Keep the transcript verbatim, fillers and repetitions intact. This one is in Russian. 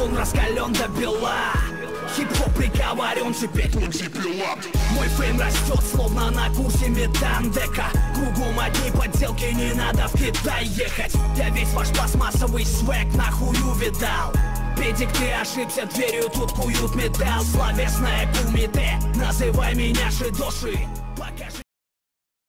Он раскален до бела. Хип-хоп приговорен теперь Мой фейм растет, словно на курсе метандека. Кругом одни подделки, не надо в Китай ехать. Я весь ваш пластмассовый свек нахуй увидал. Педик, ты ошибся, дверью тут куют металл. Словесная кумите, называй меня Шидоши. Покажи.